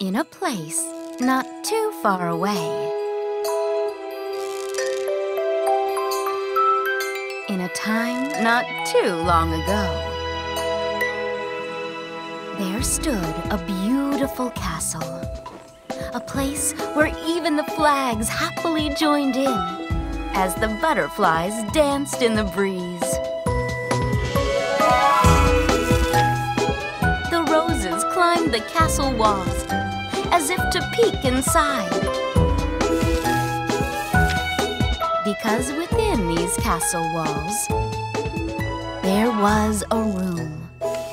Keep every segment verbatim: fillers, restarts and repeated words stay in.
In a place not too far away, in a time not too long ago, there stood a beautiful castle, a place where even the flags happily joined in as the butterflies danced in the breeze. The roses climbed the castle walls as if to peek inside, because within these castle walls there was a room.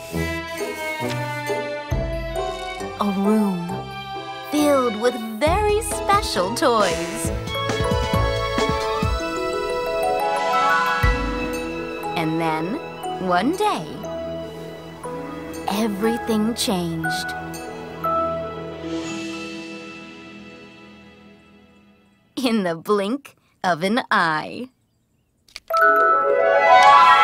A room filled with very special toys. And then, one day, everything changed. In the blink of an eye.